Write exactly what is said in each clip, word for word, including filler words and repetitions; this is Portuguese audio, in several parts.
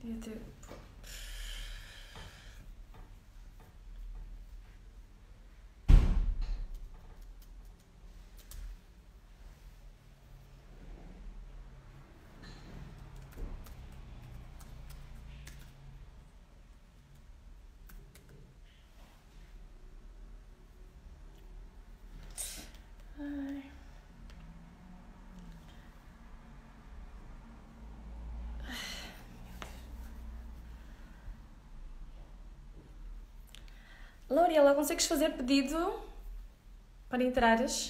Devia ter... Ai. Lauriela, consegues fazer pedido para entrares?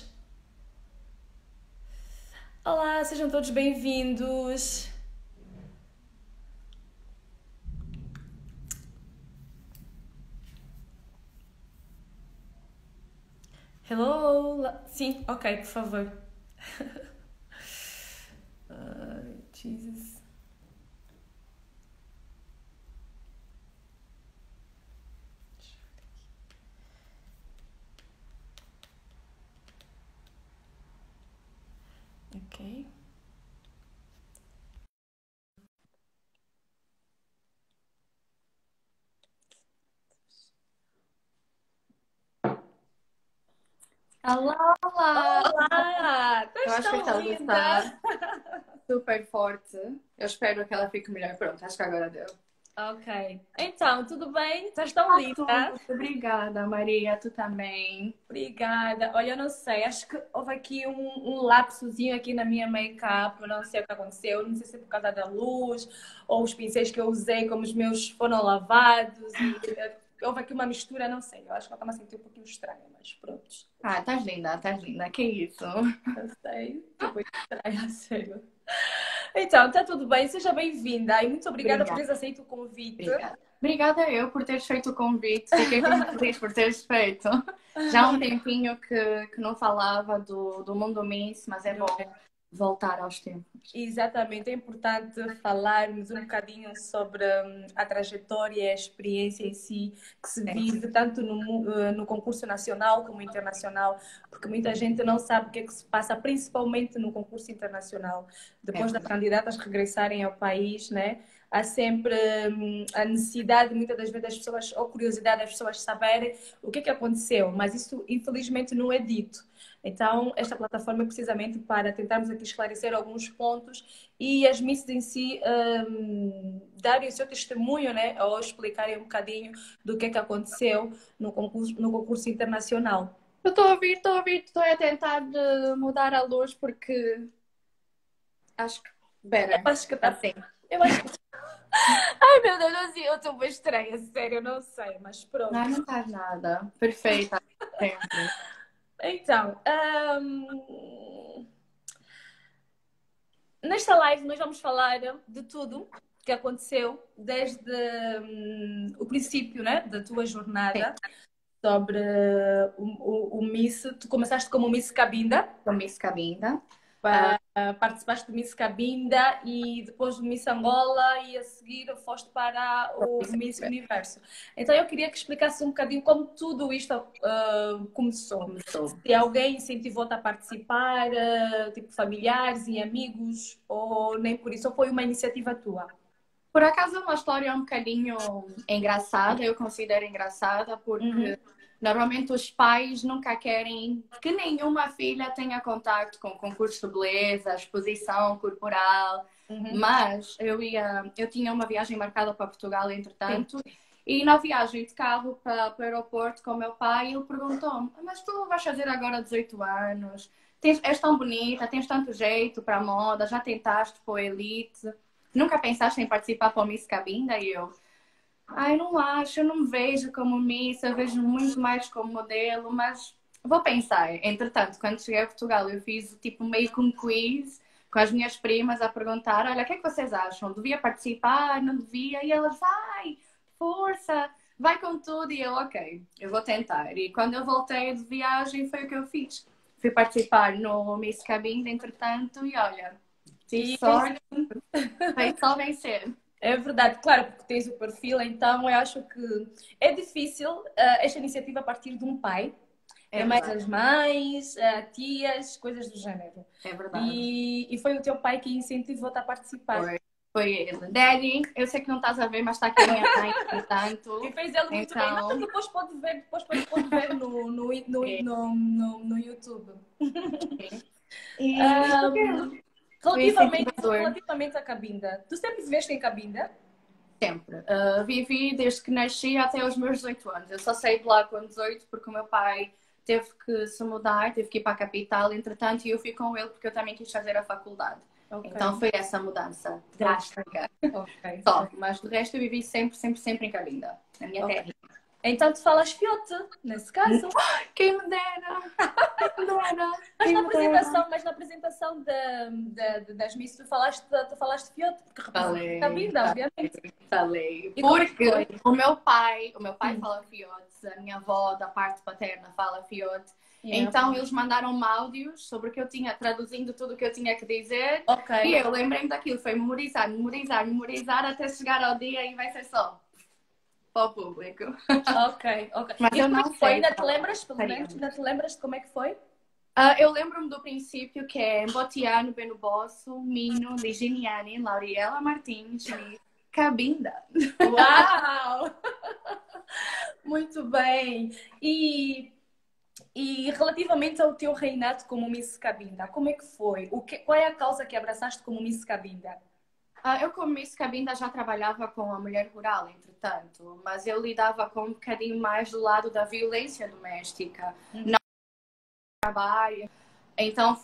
Olá, sejam todos bem-vindos. Hello? La- Sim, ok, por favor. Ai, Jesus. Ok. Olá, olá! Olá! Eu Estás acho que a tão Thelma está linda! super forte. Eu espero que ela fique melhor. Pronto, acho que agora deu. Ok. Então, tudo bem? Estás tão Está tudo. linda? Obrigada, Maria. Tu também. Obrigada. Olha, eu não sei, acho que houve aqui um, um lapsozinho aqui na minha make-up, eu não sei o que aconteceu, não sei se é por causa da luz ou os pincéis que eu usei, como os meus foram lavados e eh, houve aqui uma mistura, não sei, eu acho que eu estava a sentir um pouquinho estranha, mas pronto, Ah, estás linda, estás linda. Que isso? não sei, estou muito estranha, a sério. Então, está tudo bem, seja bem-vinda e muito obrigada por Obrigada. teres aceito o convite. Obrigada. Obrigada eu por teres feito o convite. Fiquei muito feliz por teres feito. Já há um tempinho que, que não falava do, do mundo Miss, mas é bom voltar aos tempos. Exatamente, é importante falarmos um bocadinho sobre hum, a trajetória e a experiência em si que se vive tanto no, mu- eh, no concurso nacional como internacional, porque muita gente não sabe o que é que se passa, principalmente no concurso internacional. Depois das É. candidatas regressarem ao país, né? Há sempre hum, a necessidade, muitas das vezes, das pessoas, ou curiosidade das pessoas saberem o que é que aconteceu, mas isso infelizmente não é dito. Então, esta plataforma é precisamente para tentarmos aqui esclarecer alguns pontos e as misses em si um, darem o seu testemunho, né, ou explicarem um bocadinho do que é que aconteceu no concurso, no concurso internacional. Eu estou a ouvir, estou a ouvir, estou a tentar de mudar a luz porque acho que. Eu Better. acho que está. Assim. Eu acho que. Ai, meu Deus, assim, eu estou bem estranha, sério, eu não sei, mas pronto. Não, não estás nada. Perfeita. Sempre. Então, hum, nesta live nós vamos falar de tudo que aconteceu desde hum, o princípio, né, da tua Sim. jornada sobre o, o, o Miss. Tu começaste como Miss Cabinda, Com Miss Cabinda. pa- participaste do Miss Cabinda e depois do Miss Angola e a seguir foste para o Miss Universo. Então eu queria que explicasse um bocadinho como tudo isto ah, começou. Começou. Se alguém incentivou-te a participar, ah, tipo familiares e amigos, ou nem por isso, ou foi uma iniciativa tua? Por acaso é uma história um bocadinho engraçada, eu considero engraçada, Uhum. porque normalmente os pais nunca querem que nenhuma filha tenha contato com concurso de beleza, exposição corporal, Uhum. mas eu ia, eu tinha uma viagem marcada para Portugal, Sim. entretanto, e na viagem de carro para, para o aeroporto com o meu pai, ele perguntou-me: mas tu vais fazer agora dezoito anos? Tens, és tão bonita, tens tanto jeito para a moda, já tentaste para a Elite? Nunca pensaste em participar para o Miss Cabinda? E eu, ai, não acho, eu não me vejo como Miss, eu vejo muito mais como modelo, mas vou pensar. Entretanto, quando cheguei a Portugal, eu fiz tipo meio que um quiz com as minhas primas a perguntar: olha, o que é que vocês acham? Devia participar? Não devia? E elas, vai, força, vai com tudo. E eu, ok, eu vou tentar. E quando eu voltei de viagem, foi o que eu fiz. Fui participar no Miss Cabinda, entretanto, e olha, tive E sorte, foi só vencer. é verdade, claro, porque tens o perfil, então eu acho que é difícil uh, esta iniciativa a partir de um pai. É É mais verdade, as mães, uh, tias, coisas do género. é verdade. E, e foi o teu pai que incentivou-te a participar. Foi, Foi ele. Daddy, eu sei que não estás a ver, mas está aqui a minha mãe, portanto. E fez ele muito bem. Então, Mas depois pode ver, depois pode, pode ver no, no, no, é, no, no, no YouTube. é. E isso Ahm, aqui foi relativamente, incentivador. relativamente à Cabinda, tu sempre viveste em Cabinda? Sempre. Uh, vivi desde que nasci até os meus dezoito anos. Eu só saí de lá com dezoito porque o meu pai teve que se mudar, teve que ir para a capital, entretanto, e eu fui com ele porque eu também quis fazer a faculdade. Ok. Então foi essa mudança drástica. Ok. Só, mas do resto eu vivi sempre, sempre, sempre em Cabinda, na minha Ok. terra. Então tu falas fiote, nesse caso. Quem me dera! Quem me dera! Mas Quem na me dera! apresentação, mas na apresentação da, da, das Miss, tu falaste, tu falaste fiote, porque representa Falei, Cabinda, falei, obviamente. falei. E como é que Porque foi? o meu pai, o meu pai Hum. fala fiote, a minha avó da parte paterna fala fiote. Yeah. Então eles mandaram-me áudios sobre o que eu tinha, traduzindo tudo o que eu tinha que dizer. Ok. E eu lembrei-me daquilo, foi memorizar, memorizar, memorizar até chegar ao dia e vai ser só para o público. Ok, ok. Mas E eu como é não que foi? sei Ainda te falar lembras, pelo menos, italiano. ainda te lembras de como é que foi? Ah, eu lembro-me do princípio que é Botiano, Beno Bosso, Mino, Liginiani, Lauriela Martins, Schmidt, Cabinda. Uau! Muito bem. E, e relativamente ao teu reinado como Miss Cabinda, como é que foi? O que, qual é a causa que abraçaste como Miss Cabinda? Ah, eu, como Miss Cabinda, já trabalhava com a mulher rural, entretanto, mas eu lidava com um bocadinho mais do lado da violência doméstica, Hum. não trabalho. Então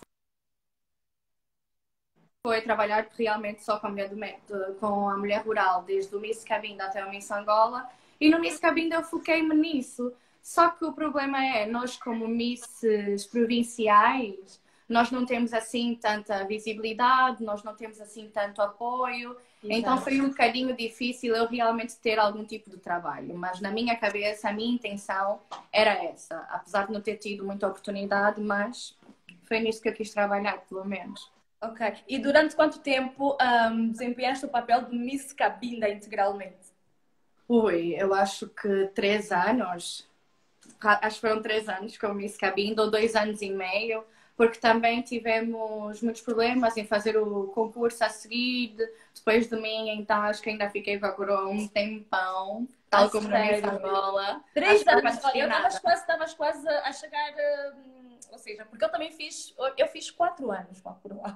foi trabalhar realmente só com a mulher, do, com a mulher rural, desde o Miss Cabinda até o Miss Angola. E no Miss Cabinda eu foquei-me nisso. Só que o problema é, nós como Misses provinciais, nós não temos assim tanta visibilidade, nós não temos assim tanto apoio. Exato. Então foi um bocadinho difícil eu realmente ter algum tipo de trabalho. Mas na minha cabeça, a minha intenção era essa. Apesar de não ter tido muita oportunidade, mas foi nisso que eu quis trabalhar, pelo menos. Ok. E durante quanto tempo um, desempenhaste o papel de Miss Cabinda integralmente? Ui, eu acho que três anos. Acho que foram três anos com o Miss Cabinda, ou dois anos e meio, porque também tivemos muitos problemas em fazer o concurso a seguir, depois de mim, então acho que ainda fiquei com a coroa um tempão, tal A como na Miss sério? Angola. Três Acho que anos, foi olha, eu nada. estavas quase, estavas quase a chegar, hum, ou seja, porque eu também fiz, eu fiz quatro anos com a coroa.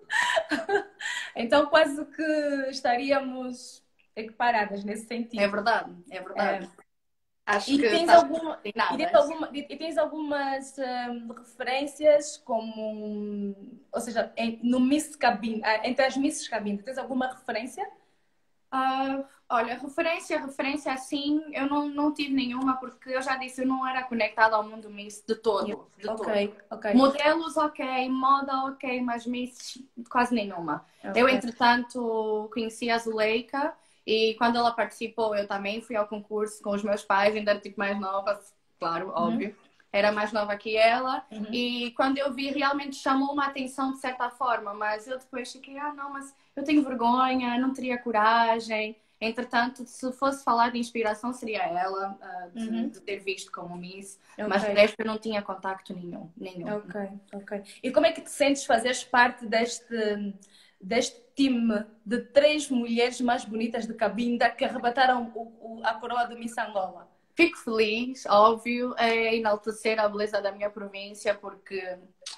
Então quase que estaríamos equiparadas nesse sentido. É verdade, é verdade. É. Acho E que tens estás alguma, e tens nada. alguma, e tens algumas hum, referências como, ou seja, em- no Miss Cabinda, ah, entre as Misses Cabinda, tens alguma referência? Ah, olha, referência, referência assim, eu não, não tive nenhuma, porque eu já disse, eu não era conectada ao mundo Miss de todo, de todo. Ok, ok. Modelos, ok, moda, ok, mas Miss quase nenhuma. Ok. Eu, entretanto, conheci a Zuleika e quando ela participou, eu também fui ao concurso com os meus pais, ainda era tipo mais nova, claro, óbvio. Era mais nova que ela. Uhum. E quando eu vi, realmente chamou uma atenção de certa forma, mas eu depois fiquei, ah, não, mas eu tenho vergonha, não teria coragem. Entretanto, se fosse falar de inspiração, seria ela, uh, de, Uhum. de ter visto como Miss. Ok. Mas de resto, eu não tinha contacto nenhum. nenhum. Ok, ok. E como é que te sentes fazeres parte deste, deste time de três mulheres mais bonitas de Cabinda que arrebataram o, o, a coroa do Miss Angola? Fico feliz, óbvio, é enaltecer a beleza da minha província, porque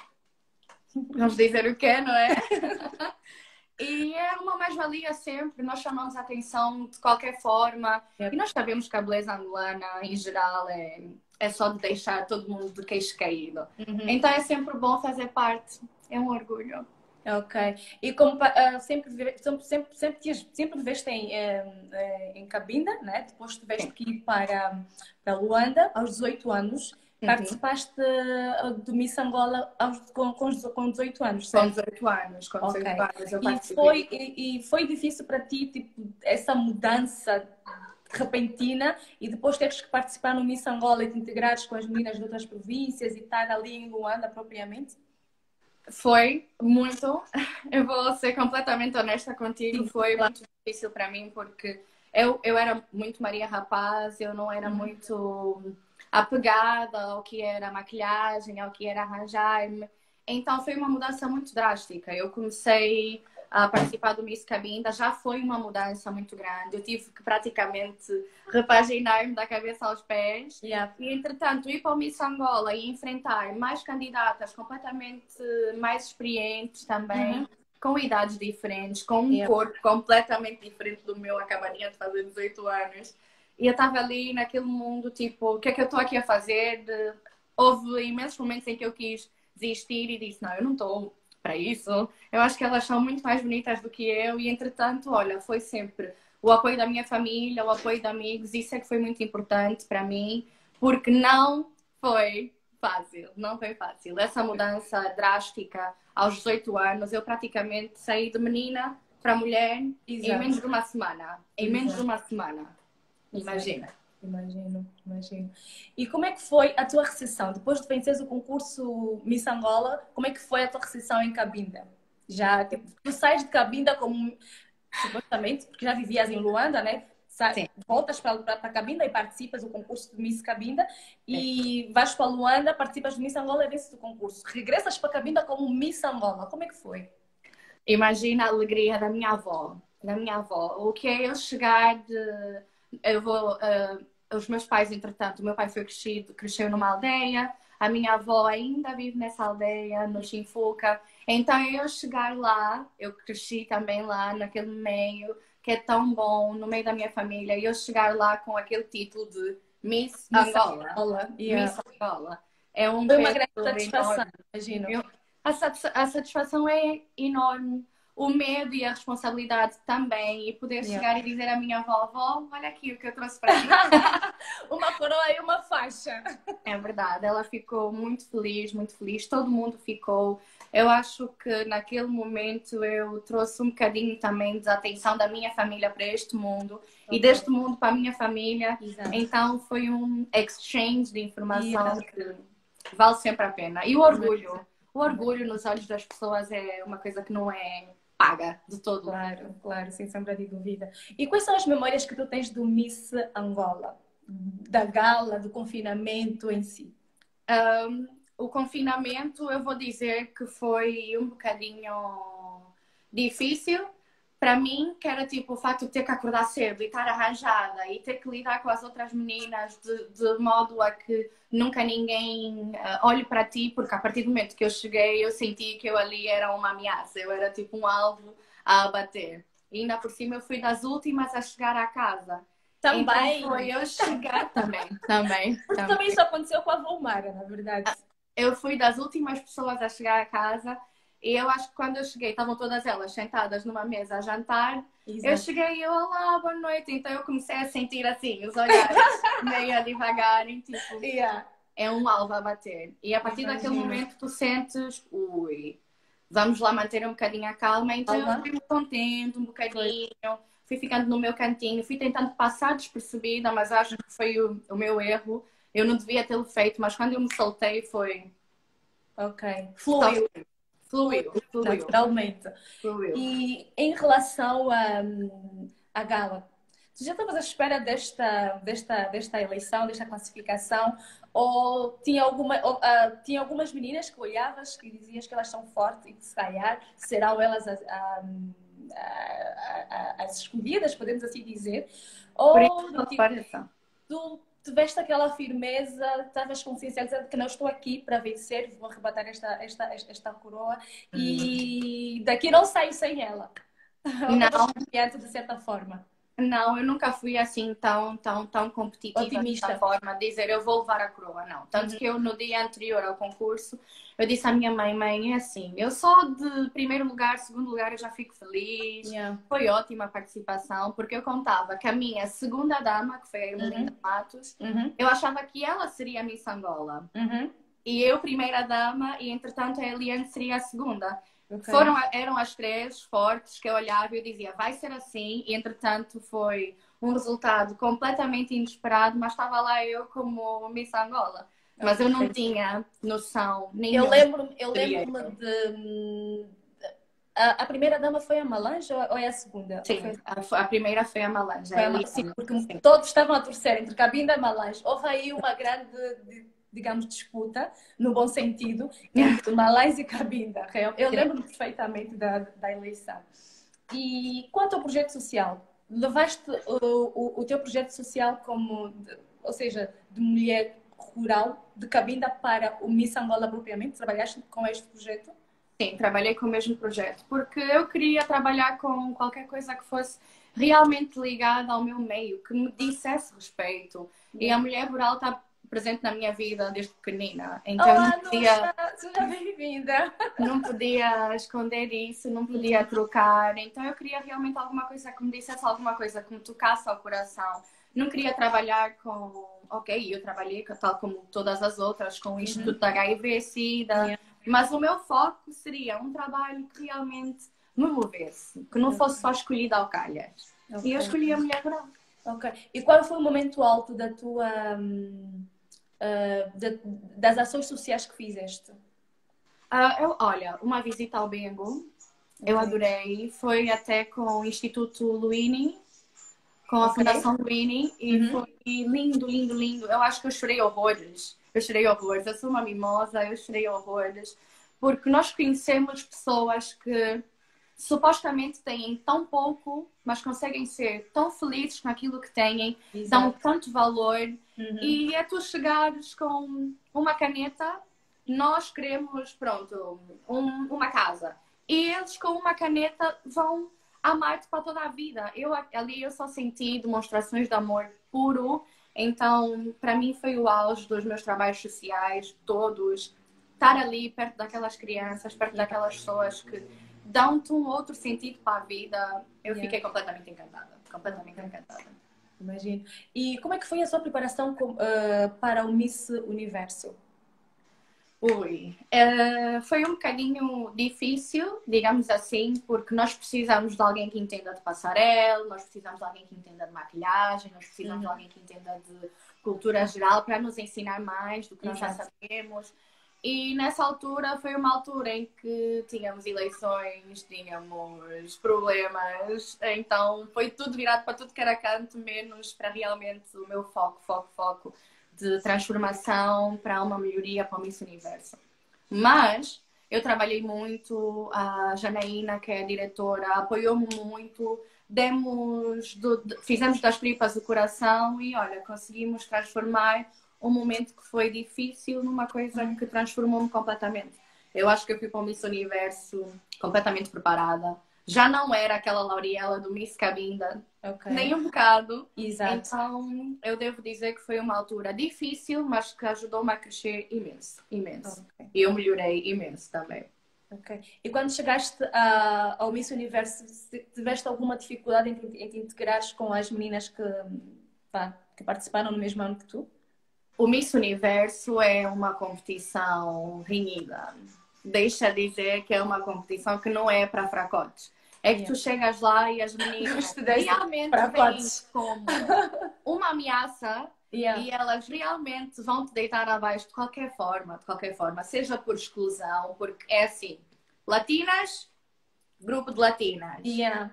vamos dizer o que é, não é? E é uma mais-valia sempre, nós chamamos a atenção de qualquer forma. Yep. E nós sabemos que a beleza angolana, em geral, é, é só de deixar todo mundo de queixo caído. Uhum. Então é sempre bom fazer parte, é um orgulho. Ok. E como uh, sempre, sempre, sempre, sempre, sempre viveste em, em, em Cabinda, né? Depois tiveste que ir para, para Luanda aos dezoito anos. Uhum. Participaste do Miss Angola aos, com, com dezoito anos, certo? Com dezoito anos, com dezoito Okay. anos eu e, foi, e, e foi difícil para ti, tipo, essa mudança repentina e depois teres que participar no Miss Angola e te integrares com as meninas de outras províncias e estar ali em Luanda propriamente? Foi muito, eu vou ser completamente honesta contigo, foi muito difícil para mim porque eu, eu era muito Maria Rapaz, eu não era muito apegada ao que era maquilhagem, ao que era arranjar-me. Então foi uma mudança muito drástica. Eu comecei a participar do Miss Cabinda, já foi uma mudança muito grande. Eu tive que praticamente repaginar-me da cabeça aos pés. Yeah. E, entretanto, ir para o Miss Angola e enfrentar mais candidatas completamente mais experientes também, uhum. com idades diferentes, com um yeah. corpo completamente diferente do meu, acabaria de fazer dezoito anos. E eu estava ali naquele mundo, tipo, o que é que eu estou aqui a fazer? De... Houve imensos momentos em que eu quis desistir e disse, não, eu não estou para isso. Eu acho que elas são muito mais bonitas do que eu e, entretanto, olha, foi sempre o apoio da minha família, o apoio de amigos, isso é que foi muito importante para mim, porque não foi fácil, não foi fácil. Essa mudança drástica aos dezoito anos, eu praticamente saí de menina para mulher Exato. Em menos de uma semana. Em Exato. Menos de uma semana. Imagina. Imagino, imagino. E como é que foi a tua recepção? Depois de venceres o concurso Miss Angola, como é que foi a tua recepção em Cabinda? Já, tipo, tu sais de Cabinda como, supostamente, porque já vivias em Luanda, né? Sa Sim. Voltas para, para, para Cabinda e participas do concurso do Miss Cabinda e é. Vais para Luanda, participas do Miss Angola e vences o concurso. Regressas para Cabinda como Miss Angola. Como é que foi? Imagina a alegria da minha avó. Da minha avó. O que é eu chegar de... Eu vou, uh, os meus pais, entretanto, o meu pai foi crescido, cresceu numa aldeia, a minha avó ainda vive nessa aldeia, no Chinfuca. Então, eu chegar lá, eu cresci também lá, naquele meio, que é tão bom, no meio da minha família, e eu chegar lá com aquele título de Miss, Miss Angola. Angola. Yeah. Miss Angola. É um foi uma grande satisfação, imagino. Eu, a, satis a satisfação é enorme. O medo e a responsabilidade também. E poder yeah. chegar e dizer à minha avó, avó, olha aqui o que eu trouxe para ti. Uma coroa e uma faixa. É verdade. Ela ficou muito feliz, muito feliz. Todo mundo ficou. Eu acho que naquele momento eu trouxe um bocadinho também de atenção da minha família para este mundo. Okay. E deste mundo para a minha família. Exato. Então foi um exchange de informação yeah. que vale sempre a pena. E o orgulho. O orgulho nos olhos das pessoas é uma coisa que não é... paga de todo. Claro, claro, sem sombra de dúvida. E quais são as memórias que tu tens do Miss Angola? Da gala, do confinamento em si? Um, o confinamento, eu vou dizer que foi um bocadinho difícil para mim, que era tipo o facto de ter que acordar cedo e estar arranjada e ter que lidar com as outras meninas de, de modo a que nunca ninguém uh, olhe para ti, porque a partir do momento que eu cheguei eu senti que eu ali era uma ameaça, eu era tipo um alvo a abater. E ainda por cima eu fui das últimas a chegar à casa. Também. Então foi eu chegar também. também, também. Também isso aconteceu com a Volmara, na verdade. Eu fui das últimas pessoas a chegar à casa. E eu acho que quando eu cheguei, estavam todas elas sentadas numa mesa a jantar. Exato. Eu cheguei e eu, olá, boa noite. Então eu comecei a sentir assim, os olhares meio a devagarem, tipo, yeah. é um alvo a bater. E a partir Imagina. Daquele momento tu sentes, ui, vamos lá manter um bocadinho a calma. Então uhum. eu fui me contendo um bocadinho, foi. Fui ficando no meu cantinho, fui tentando passar despercebida, mas acho que foi o, o meu erro. Eu não devia tê-lo feito, mas quando eu me soltei foi... Ok, fluiu. Fluiu, fluiu. Naturalmente. Fluiu. E em relação à a, a gala, tu já estavas à espera desta, desta, desta eleição, desta classificação? Ou tinha, alguma, ou, uh, tinha algumas meninas que olhavas e dizias que elas são fortes e que se calhar serão elas as, a, a, a, as escolhidas, podemos assim dizer? Ou do tipo, tu tiveste aquela firmeza, estavas consciencializada de que não estou aqui para vencer, vou arrebatar esta, esta, esta, esta coroa hum. e daqui não saio sem ela. Não. De certa forma. Não, eu nunca fui assim tão, tão, tão competitiva Otimista. dessa forma, dizer eu vou levar a coroa, não. Tanto uhum. que eu no dia anterior ao concurso, eu disse à minha mãe, mãe, é assim, eu só de primeiro lugar, segundo lugar eu já fico feliz. Yeah. Foi ótima a participação, porque eu contava que a minha segunda dama, que foi a Irmelinda uhum. Matos, uhum. eu achava que ela seria a Miss Angola. Uhum. E eu primeira dama, e entretanto a Eliane seria a segunda. Okay. Foram, eram as três fortes que eu olhava e eu dizia, vai ser assim. E entretanto foi um resultado completamente inesperado, mas estava lá eu como Miss Angola. Mas okay. eu não tinha noção nenhuma. Eu lembro-me eu lembro de... A, a primeira dama foi a Malange ou é a segunda? Sim, foi... a, a primeira foi a Malange. Foi a Malange, sim, porque sim. todos estavam a torcer entre Cabinda e Malange. Houve aí uma grande digamos, disputa, no bom sentido, entre Malásia e Cabinda. Eu lembro perfeitamente da, da eleição. E quanto ao projeto social, levaste o, o, o teu projeto social como, de, ou seja, de mulher rural de Cabinda para o Miss Angola propriamente? Trabalhaste com este projeto? Sim, trabalhei com o mesmo projeto, porque eu queria trabalhar com qualquer coisa que fosse realmente ligada ao meu meio, que me dissesse respeito. E a mulher rural está presente na minha vida desde pequenina. Então Olá, não podia, seja bem-vinda. não podia esconder isso, não podia trocar. Então eu queria realmente alguma coisa que me dissesse alguma coisa que me tocasse ao coração. Não queria trabalhar com... Ok, eu trabalhei, tal como todas as outras, com o Instituto da H I V, SIDA. Yeah. Mas o meu foco seria um trabalho que realmente me movesse. Que não fosse só escolhida ao calhas. Okay. E eu escolhi a mulher rural. Ok. E qual foi o momento alto da tua... Hum... Uh, de, das ações sociais que fizeste? Uh, eu, olha, uma visita ao Bengo, okay. Eu adorei. Foi até com o Instituto Luini, com a okay. Fundação Luini, e uhum. Foi lindo, lindo, lindo. Eu acho que eu chorei horrores. Eu chorei horrores. Eu sou uma mimosa, eu chorei horrores. Porque nós conhecemos pessoas que supostamente têm tão pouco, mas conseguem ser tão felizes com aquilo que têm, exato. Dão tanto valor. Uhum. E é tu chegares com uma caneta, nós queremos, pronto, um, uma casa. E eles com uma caneta vão amar-te para toda a vida. Eu, ali eu só senti demonstrações de amor puro. Então, para mim foi o auge dos meus trabalhos sociais, todos. Estar ali perto daquelas crianças, perto daquelas pessoas que dão-te um outro sentido para a vida. Eu yeah. Fiquei completamente encantada. Completamente encantada. Imagino. E como é que foi a sua preparação com, uh, para o Miss Universo? Ui, uh, foi um bocadinho difícil, digamos assim, porque nós precisamos de alguém que entenda de passarela, nós precisamos de alguém que entenda de maquilhagem, nós precisamos uhum. de alguém que entenda de cultura geral para nos ensinar mais do que nós Exato. Já sabemos. E nessa altura foi uma altura em que tínhamos eleições, tínhamos problemas, então foi tudo virado para tudo que era canto, menos para realmente o meu foco, foco, foco de transformação para uma melhoria para o Miss Universo. Mas eu trabalhei muito, a Janaína, que é a diretora, apoiou-me muito, demos, do, fizemos das tripas o coração e olha, conseguimos transformar um momento que foi difícil numa coisa que transformou-me completamente. Eu acho que eu fui para o Miss Universo completamente preparada. Já não era aquela Lauriela do Miss Cabinda, okay. Nem um bocado. Exato. Então, eu devo dizer que foi uma altura difícil, mas que ajudou-me a crescer imenso, imenso. Okay. E eu melhorei imenso também. Ok. E quando chegaste a, ao Miss Universo, tiveste alguma dificuldade em, em te integrares com as meninas que, pá, que participaram no mesmo ano que tu? O Miss Universo é uma competição renhida. Deixa dizer que é uma competição que não é para fracotes. É que yeah. Tu chegas lá e as meninas realmente vêm como uma ameaça yeah. E elas realmente vão te deitar abaixo de qualquer forma, de qualquer forma, seja por exclusão, porque é assim, latinas, grupo de latinas. Yeah.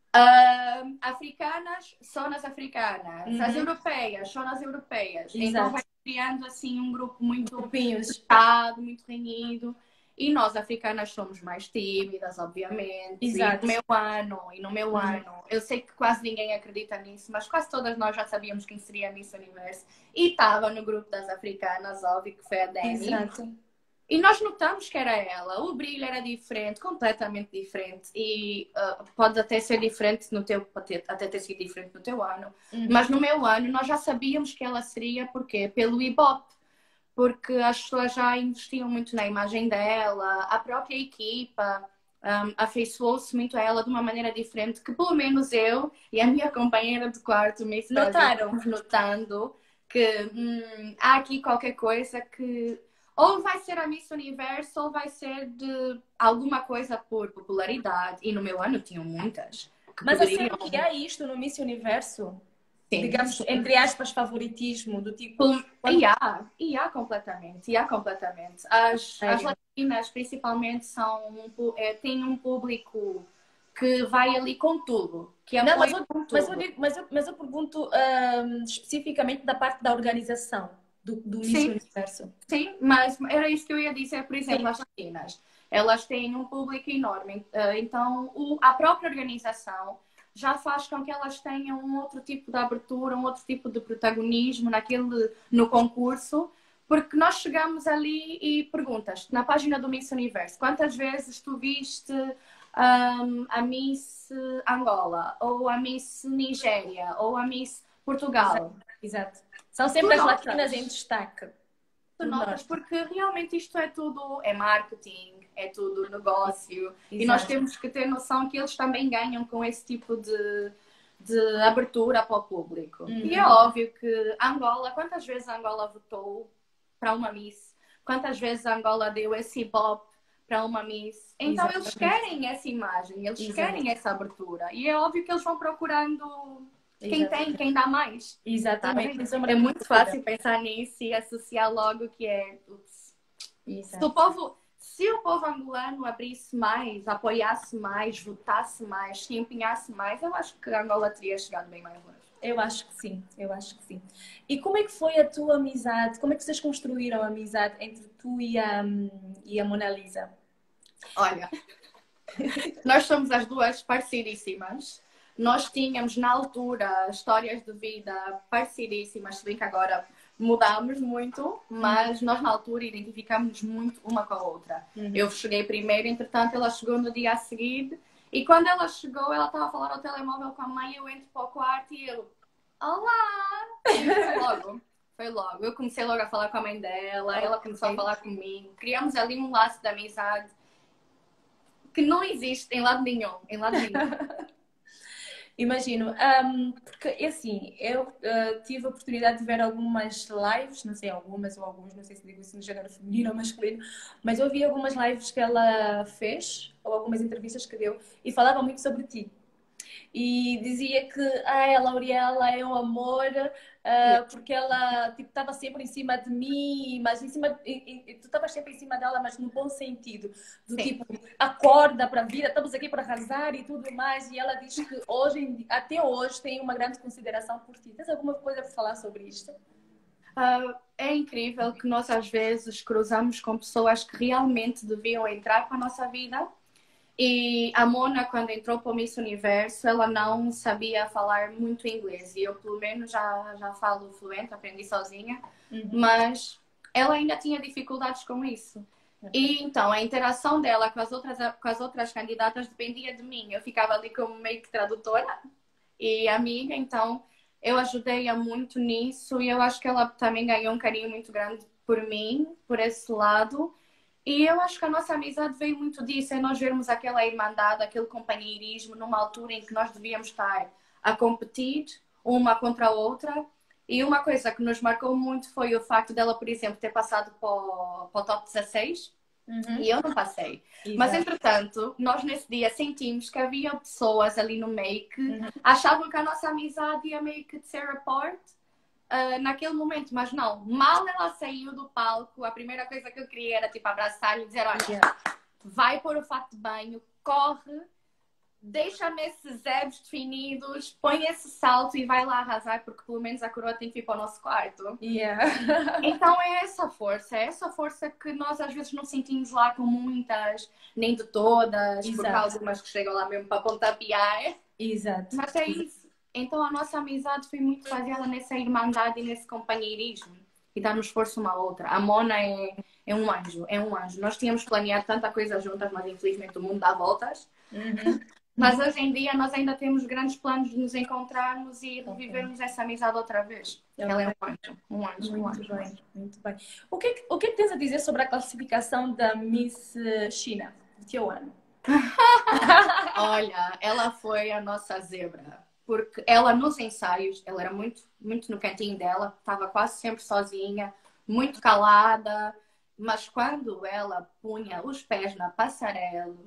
Uh, africanas, só nas africanas. Uhum. As europeias, só nas europeias. Exato. Então vai criando assim um grupo muito fechado, muito renhido. E nós, africanas, somos mais tímidas, obviamente. Exato. E no meu ano, e no meu uhum. ano, eu sei que quase ninguém acredita nisso, mas quase todas nós já sabíamos quem seria a Miss Universo. E estava no grupo das africanas, óbvio que foi a Dani. Exato. E nós notamos que era ela. O brilho era diferente, completamente diferente. E uh, pode até ser diferente no teu, pode até ter sido diferente no teu ano. Uhum. Mas no meu ano, nós já sabíamos que ela seria, porquê? Pelo Ibope. Porque as pessoas já investiam muito na imagem dela, a própria equipa um, afeiçoou-se muito a ela de uma maneira diferente, que pelo menos eu e a minha companheira de quarto, Miss notaram, notando que hum, há aqui qualquer coisa que ou vai ser a Miss Universo ou vai ser de alguma coisa por popularidade. E no meu ano tinham muitas. Mas poderiam... assim que há isto no Miss Universo? Sim, digamos, sim. Entre aspas, favoritismo, do tipo... Quando... E há, e há completamente, e há completamente. As, é. As latinas, principalmente, são um, é, têm um público que vai ali com tudo. Que Não, mas, eu, mas, eu digo, mas, eu, mas eu pergunto um, especificamente da parte da organização. do, do Miss Sim, Universo. sim, mas era isso que eu ia dizer, por exemplo, Sim. as latinas. Elas têm um público enorme, eh, então o- a própria organização já faz com que elas tenham um outro tipo de abertura, um outro tipo de protagonismo naquele, no concurso, porque nós chegamos ali e perguntas na página do Miss Universo, quantas vezes tu viste ahm, a Miss Angola, ou a Miss Nigéria, ou a Miss Exato. Portugal? Exato. São Tu sempre as latinas em notas? destaque. Tu Tu notas, notas. porque realmente isto é tudo, é marketing, é tudo negócio, e nós Exato. temos que ter noção que eles também ganham com esse tipo de, de abertura para o público. Uhum. E é óbvio que Angola, quantas vezes Angola votou para uma Miss? Quantas vezes Angola deu esse ibope para uma Miss? Então eles Exatamente. querem essa imagem, eles Exato. querem essa abertura. E é óbvio que eles vão procurando quem Exato. tem, quem dá mais. Exatamente. Tá? Sem sombra É de muito dúvida. fácil pensar nisso e associar logo que é. Ups. Se o povo, se o povo angolano abrisse mais, apoiasse mais, votasse mais, se empenhasse mais, eu acho que a Angola teria chegado bem mais longe. Eu acho que sim, eu acho que sim. E como é que foi a tua amizade? Como é que vocês construíram a amizade entre tu e a, e a Mona Lisa? Olha, nós somos as duas parecidíssimas. Nós tínhamos na altura histórias de vida parecidíssimas, se bem que agora mudámos muito, mas nós na altura identificámos muito uma com a outra. Uhum. Eu cheguei primeiro, entretanto ela chegou no dia a seguir, e quando ela chegou, ela estava a falar ao telemóvel com a mãe, eu entro para o quarto e eu, olá! E foi logo, foi logo. Eu comecei logo a falar com a mãe dela, ela começou a falar comigo, criamos ali um laço de amizade que não existe em lado nenhum, em lado nenhum. Imagino, um, porque assim, eu uh, tive a oportunidade de ver algumas lives, não sei, algumas ou alguns, não sei se digo isso no género feminino ou masculino, mas eu vi algumas lives que ela fez, ou algumas entrevistas que deu, e falava muito sobre ti. E dizia que ah, a Lauriela é um amor, uh, porque ela tipo, estava sempre em cima de mim, mas em cima, e, e, tu estavas sempre em cima dela, mas no bom sentido, do Sim. tipo, acorda para a vida, estamos aqui para arrasar e tudo mais. E ela diz que hoje, até hoje, tem uma grande consideração por ti. Tens alguma coisa para falar sobre isto? Uh, é incrível que nós às vezes cruzamos com pessoas que realmente deviam entrar para a nossa vida. E a Mona, quando entrou para o Miss Universo, ela não sabia falar muito inglês. E eu, pelo menos, já, já falo fluente, aprendi sozinha. Uhum. Mas ela ainda tinha dificuldades com isso. Uhum. E então, a interação dela com as, outras, com as outras candidatas dependia de mim. Eu ficava ali como meio que tradutora e amiga. Então, eu ajudei-a muito nisso. E eu acho que ela também ganhou um carinho muito grande por mim, por esse lado. E eu acho que a nossa amizade veio muito disso, é nós vermos aquela irmandade, aquele companheirismo numa altura em que nós devíamos estar a competir uma contra a outra. E uma coisa que nos marcou muito foi o facto dela, por exemplo, ter passado para o, para o top dezasseis. Uhum. E eu não passei. Exato. Mas, entretanto, nós nesse dia sentimos que havia pessoas ali no meio que uhum. achavam que a nossa amizade ia meio que de ser report. Uh, naquele momento, mas não, mal ela saiu do palco, a primeira coisa que eu queria era tipo abraçar-lhe e dizer, olha, yeah. vai pôr o fato de banho, corre, deixa-me esses abs definidos, põe esse salto e vai lá arrasar, porque pelo menos a coroa tem que ir para o nosso quarto. Yeah. Então é essa força, é essa força que nós às vezes não sentimos lá com muitas, nem de todas, Exato. Por causa de umas que chegam lá mesmo para pontapear. Exato. Mas é isso. Então a nossa amizade foi muito baseada nessa irmandade e nesse companheirismo e darmos força uma à outra. A Mona é, é um anjo, é um anjo. Nós tínhamos planeado tanta coisa juntas, mas infelizmente o mundo dá voltas. Uhum. Mas hoje em dia nós ainda temos grandes planos de nos encontrarmos e revivermos okay. essa amizade outra vez. Okay. Ela é um anjo, um anjo, muito um anjo. Bem, muito bem. O que, é que, o que é que tens a dizer sobre a classificação da Miss China de teu ano? Olha, ela foi a nossa zebra. Porque ela nos ensaios, ela era muito, muito no cantinho dela, estava quase sempre sozinha, muito calada, mas quando ela punha os pés na passarela,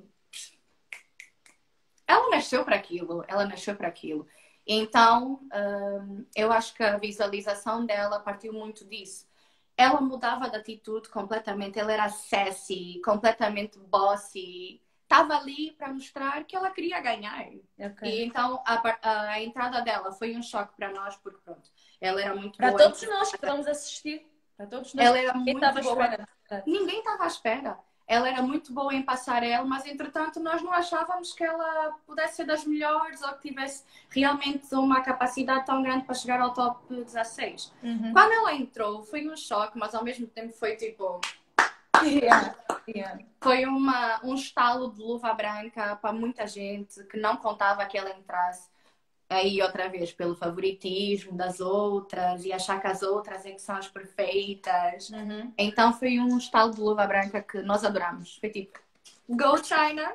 ela nasceu para aquilo, ela nasceu para aquilo. Então, hum, eu acho que a visualização dela partiu muito disso. Ela mudava de atitude completamente, ela era sassy, completamente bossy. Estava ali para mostrar que ela queria ganhar. Okay. E então a, a, a entrada dela foi um choque para nós, porque pronto, ela era muito para boa. Para todos nós que vamos assistir. Para todos nós, Ela era ninguém muito estava à boa. espera. Ninguém estava à espera. Ela era muito boa em passarela, mas entretanto nós não achávamos que ela pudesse ser das melhores ou que tivesse realmente uma capacidade tão grande para chegar ao top dezasseis. Uhum. Quando ela entrou, foi um choque, mas ao mesmo tempo foi tipo. Yeah, yeah. Foi uma, um estalo de luva branca para muita gente que não contava que ela entrasse. Aí, outra vez, pelo favoritismo das outras e achar que as outras é que são as perfeitas. Uhum. Então, foi um estalo de luva branca que nós adoramos. Foi tipo, go China!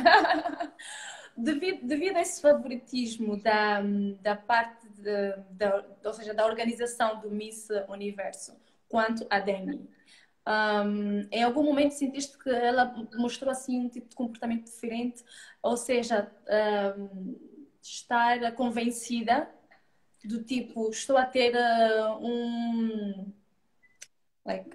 Devido, devido a esse favoritismo da, da parte, de, da, ou seja, da organização do Miss Universo quanto a Demi, um, em algum momento sentiste que ela mostrou assim um tipo de comportamento diferente? Ou seja, um, estar convencida do tipo, estou a ter uh, um... Like,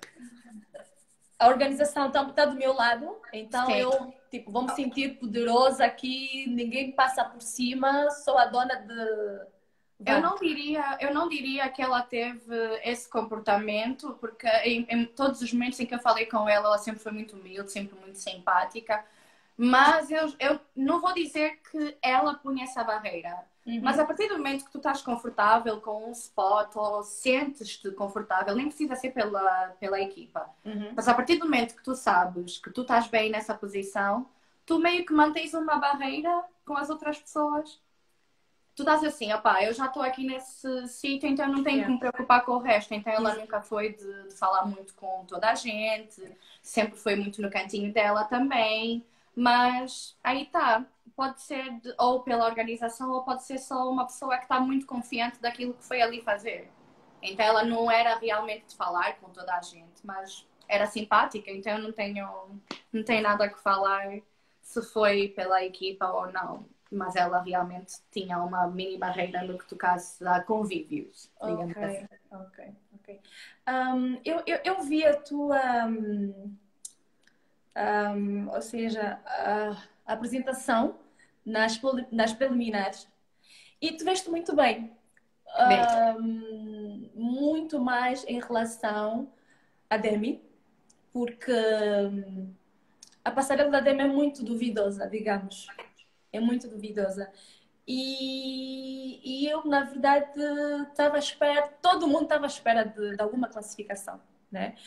a organização está tá do meu lado, então Sim. eu tipo, vou me sentir poderosa aqui, ninguém passa por cima, sou a dona de... Eu não diria, eu não diria que ela teve esse comportamento, porque em, em todos os momentos em que eu falei com ela, ela sempre foi muito humilde, sempre muito simpática. Mas eu, eu não vou dizer que ela punha essa barreira. Uhum. Mas a partir do momento que tu estás confortável com um spot ou sentes-te confortável, nem precisa ser pela, pela equipa. Uhum. Mas a partir do momento que tu sabes que tu estás bem nessa posição, tu meio que mantens uma barreira com as outras pessoas. Tu dás assim, opá, eu já estou aqui nesse sítio, então eu não tenho yeah. que me preocupar com o resto. Então ela yeah. nunca foi de, de falar muito com toda a gente, sempre foi muito no cantinho dela também. Mas aí tá, pode ser de, ou pela organização ou pode ser só uma pessoa que está muito confiante daquilo que foi ali fazer. Então ela não era realmente de falar com toda a gente, mas era simpática, então eu não tenho, não tenho nada que falar se foi pela equipa ou não. Mas ela realmente tinha uma mini barreira no que tocasse a convívios. Ok, assim. ok, ok. Um, eu, eu, eu vi a tua... Um... Um, ou seja, a, a apresentação nas, nas preliminares e tu veste muito bem, um, muito mais em relação a Demi, porque um, a passarela da Demi é muito duvidosa, digamos, é muito duvidosa. E, e eu, na verdade, estava à espera, todo mundo estava à espera de, de alguma classificação, né?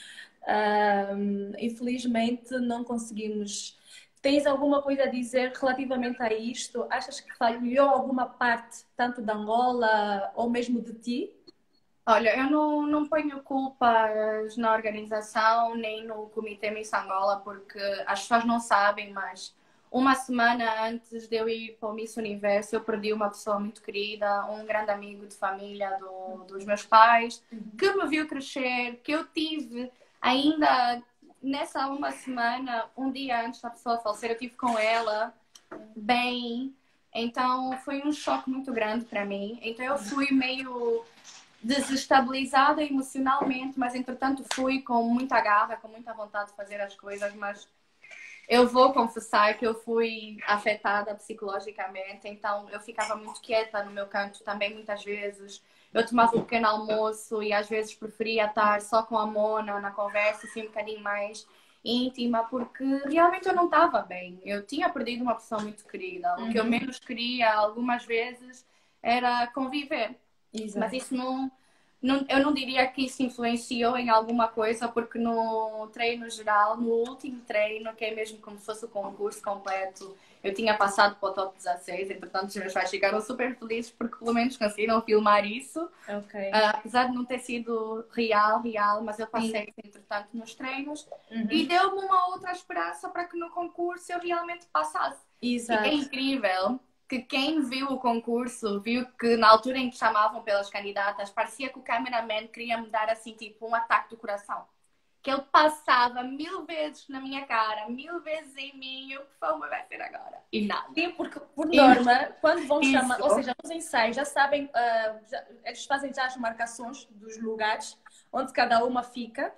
Um, infelizmente não conseguimos. Tens alguma coisa a dizer relativamente a isto? Achas que falhou alguma parte, tanto da Angola ou mesmo de ti? Olha, eu não, não ponho culpas na organização nem no Comitê Miss Angola, porque as pessoas não sabem, mas uma semana antes de eu ir para o Miss Universo, eu perdi uma pessoa muito querida, um grande amigo de família do, dos meus pais, que me viu crescer, que eu tive ainda nessa uma semana, um dia antes da pessoa falecer, eu estive com ela bem. Então foi um choque muito grande para mim. Então eu fui meio desestabilizada emocionalmente, mas entretanto fui com muita garra, com muita vontade de fazer as coisas, mas eu vou confessar que eu fui afetada psicologicamente, então eu ficava muito quieta no meu canto também muitas vezes. Eu tomava um pequeno almoço e às vezes preferia estar só com a Mona na conversa, assim um bocadinho mais íntima, porque realmente eu não estava bem. Eu tinha perdido uma pessoa muito querida. Uhum. O que eu menos queria algumas vezes era conviver. Exato. Mas isso não, não... Eu não diria que isso influenciou em alguma coisa, porque no treino geral, no último treino, que é mesmo como se fosse o concurso completo, eu tinha passado para o top dezasseis, entretanto os meus pais ficaram super felizes porque pelo menos conseguiram filmar isso. Okay. Uh, apesar de não ter sido real, real, mas eu passei, sim, entretanto nos treinos. Uhum. E deu-me uma outra esperança para que no concurso eu realmente passasse. Exato. E é incrível que quem viu o concurso viu que na altura em que chamavam pelas candidatas, parecia que o cameraman queria me dar assim tipo um ataque do coração. Que ele passava mil vezes na minha cara, mil vezes em mim, eu, por favor, vai ser agora. E nada. Sim, porque por norma, isso, quando vão isso. chamar, ou seja, nos ensaios, já sabem, uh, já, eles fazem já as marcações dos lugares onde cada uma fica.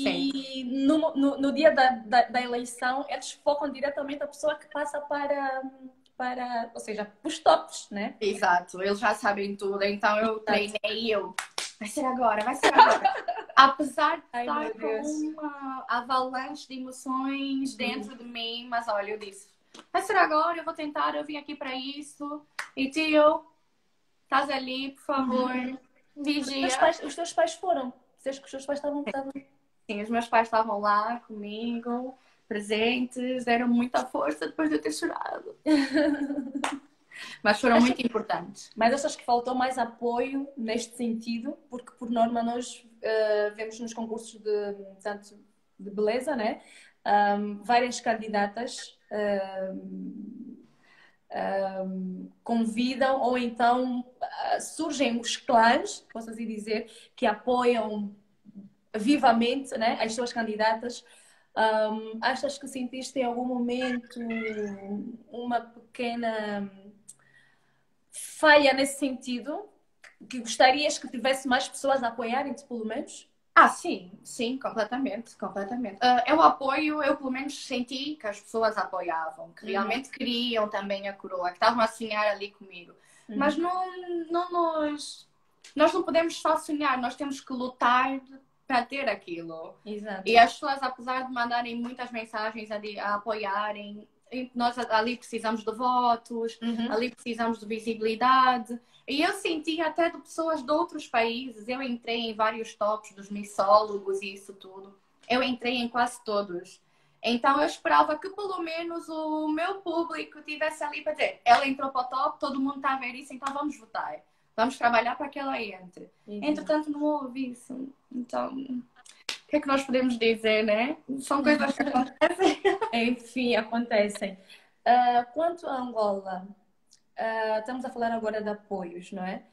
E no, no, no dia da, da, da eleição, eles focam diretamente a pessoa que passa para, para, ou seja, os tops, né? Exato, eles já sabem tudo. Então eu treinei e eu, vai ser agora, vai ser agora. Apesar de Ai, estar meu com Deus. uma avalanche de emoções dentro de mim, mas olha, eu disse, vai ser agora, eu vou tentar, eu vim aqui para isso. E tio, estás ali, por favor, Os teus vigia. pais, os teus pais foram. Dizeste que os teus pais estavam... estavam- Sim, os meus pais estavam lá comigo, presentes, deram muita força depois de eu ter chorado. Mas foram Acho muito importantes. Mas achas que faltou mais apoio neste sentido? Porque, por norma, nós eh, vemos nos concursos de, tanto de beleza, né? Ahm, várias candidatas ahm, ahm, convidam ou então ah, surgem os clãs, posso assim dizer, que apoiam vivamente, né, as suas candidatas. Ahm, achas que sentiste em algum momento uma pequena falha nesse sentido? Que gostarias que tivesse mais pessoas a apoiarem-te, pelo menos? Ah, sim, sim, completamente, completamente. Ah, eu apoio, eu pelo menos senti que as pessoas apoiavam, que Uhum, realmente queriam também a coroa, que estavam a sonhar ali comigo. Mas uhum. não, não nós, nós não podemos só sonhar, nós temos que lutar para ter aquilo. Exato. E as pessoas, apesar de mandarem muitas mensagens a, di- a apoiarem, e nós ali precisamos de votos, Uhum. ali precisamos de visibilidade. E eu senti até de pessoas de outros países. Eu entrei em vários tops dos missólogos e isso tudo. Eu entrei em quase todos. Então eu esperava que pelo menos o meu público tivesse ali para dizer: ela entrou para o top, todo mundo está a ver isso, então vamos votar. Vamos trabalhar para que ela entre. Exato. Entretanto, não houve isso. Então, o que é que nós podemos dizer, né? São coisas que acontecem. Enfim, acontecem. Ah, quanto a Angola, ah, estamos a falar agora de apoios, não é?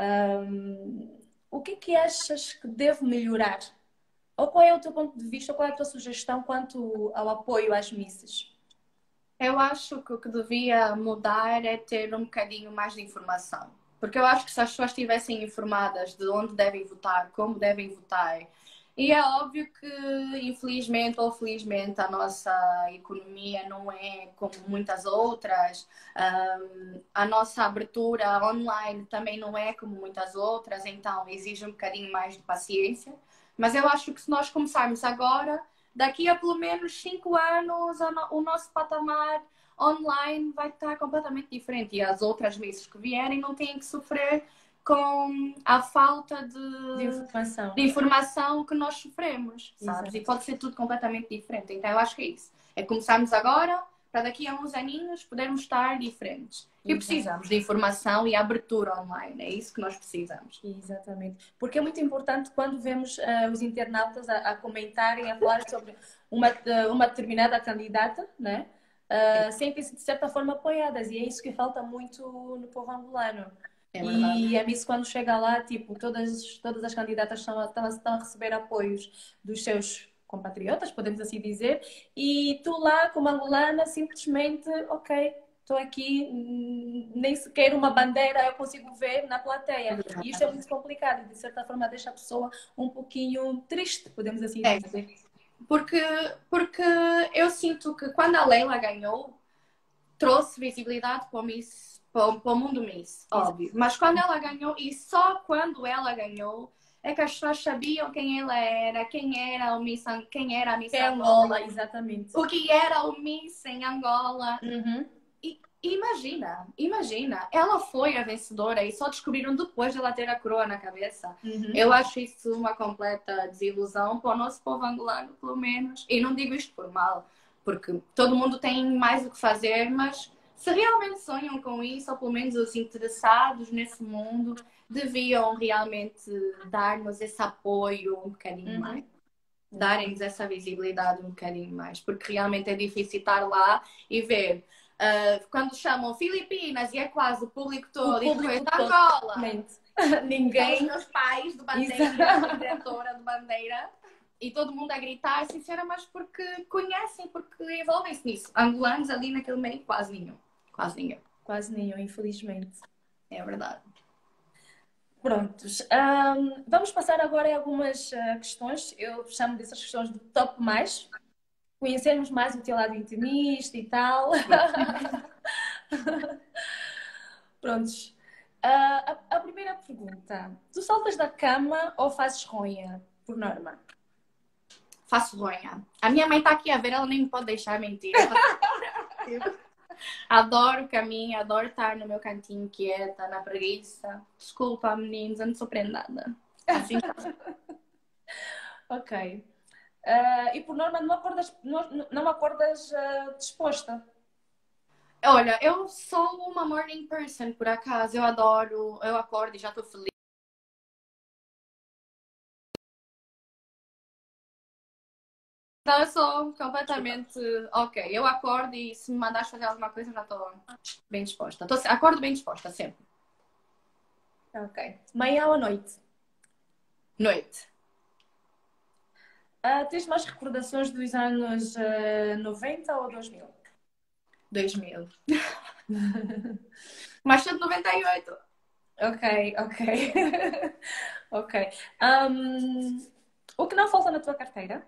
Ahm, o que é que achas que deve melhorar? Ou qual é o teu ponto de vista, qual é a tua sugestão quanto ao apoio às missas? Eu acho que o que devia mudar é ter um bocadinho mais de informação. Porque eu acho que se as pessoas estivessem informadas de onde devem votar, como devem votar, e é óbvio que, infelizmente ou felizmente, a nossa economia não é como muitas outras, um, a nossa abertura online também não é como muitas outras, então exige um bocadinho mais de paciência. Mas eu acho que se nós começarmos agora, daqui a pelo menos cinco anos, o nosso patamar online vai estar completamente diferente. E as outras missas que vierem não têm que sofrer com a falta de, De informação. de informação que nós sofremos, sabes? Exato. E pode ser tudo completamente diferente. Então eu acho que é isso. É começarmos agora, para daqui a uns aninhos podermos estar diferentes. E Exato. precisamos de informação e abertura online. É isso que nós precisamos. Exatamente. Porque é muito importante quando vemos uh, os internautas a, a comentarem, a falar sobre uma, uma determinada candidata, né? Uh, sentem-se de certa forma apoiadas, e é isso que falta muito no povo angolano. É verdade. E é isso quando chega lá, tipo, todas, todas as candidatas estão, estão, estão a receber apoios dos seus compatriotas, podemos assim dizer, e tu lá, como angolana, simplesmente, ok, estou aqui, nem sequer uma bandeira eu consigo ver na plateia. E isto é muito complicado, de certa forma deixa a pessoa um pouquinho triste, podemos assim É. dizer. Porque, porque eu sinto que quando a Leila ganhou, trouxe visibilidade para o, Miss, para o, para o mundo Miss, óbvio. Mas quando ela ganhou, e só quando ela ganhou, é que as pessoas sabiam quem ela era, quem era o Miss, quem era a Miss É Angola, Angola, exatamente. o que era o Miss em Angola. Uhum. E imagina, imagina, ela foi a vencedora e só descobriram depois de ela ter a coroa na cabeça. Uhum. Eu acho isso uma completa desilusão para o nosso povo angolano, pelo menos. E não digo isto por mal, porque todo mundo tem mais o que fazer, mas se realmente sonham com isso, ou pelo menos os interessados nesse mundo, deviam realmente dar-nos esse apoio um bocadinho Uhum. mais. Darem-nos essa visibilidade um bocadinho mais, porque realmente é difícil estar lá e ver. Uh, quando chamam Filipinas e é quase o público todo, O e público depois todo. Angola. Ninguém. São os meus pais de bandeira, a diretora de bandeira, e todo mundo a gritar, sincera, mas porque conhecem, porque envolvem-se nisso. Angolanos ali naquele meio, quase nenhum. Quase nenhum. Quase nenhum, infelizmente. É verdade. Prontos. Um, vamos passar agora a algumas uh, questões. Eu chamo dessas questões de top mais. Conhecermos mais o teu lado intimista e tal. Prontos. Uh, a, a primeira pergunta. Tu saltas da cama ou fazes ronha? por norma? Faço lonha. A minha mãe tá aqui a ver, ela nem me pode deixar mentir. Adoro caminho, adoro estar no meu cantinho quieta, na preguiça. Desculpa, meninos, eu não sou prendada. Assim tá. Ok. Uh, e por norma não acordas, não, não acordas uh, disposta? Olha, eu sou uma morning person, por acaso. Eu adoro, eu acordo e já estou feliz. Então eu sou completamente ok. Eu acordo e se me mandares fazer alguma coisa, eu já estou bem disposta. Tô, acordo bem disposta, sempre. Ok. Manhã ou noite? Noite. Uh, tens mais recordações dos anos uh, noventa ou dois mil? dois mil. Mas sou de noventa e oito. Ok, ok. Ok. Um, o que não falta na tua carteira?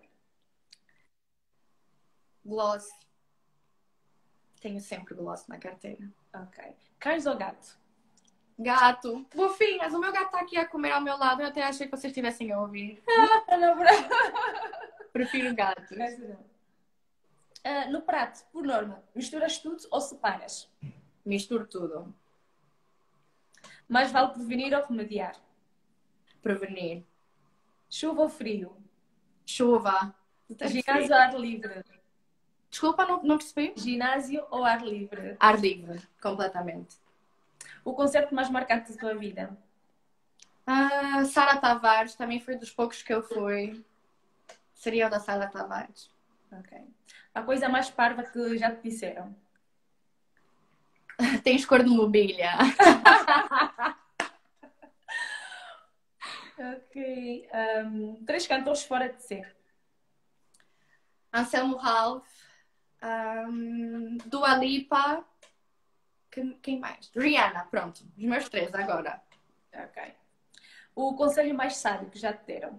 Gloss. Tenho sempre gloss na carteira. Ok. Cães ou gato? Gato. Fofinhas, o meu gato está aqui a comer ao meu lado. Eu até achei que vocês estivessem a ouvir. Não, não, não. Prefiro gatos. Uh, no prato, por norma, misturas tudo ou separas? Misturo tudo. Mais vale prevenir ou remediar? Prevenir. Chuva ou frio? Chuva. Ginásio ou ar livre? Desculpa, não, não percebi. Ginásio ou ar livre? Ar livre, completamente. O concerto mais marcante da tua vida? Ah, Sara Tavares, também foi dos poucos que eu fui. Seria o da Sara Tavares. Ok. A coisa mais parva que já te disseram? Tens cor de mobília. Ok. Um, três cantores fora de ser. Anselmo Ralph, um, Dua Lipa, que, quem mais? Rihanna, pronto. Os meus três agora. Ok. O conselho mais sábio que já te deram?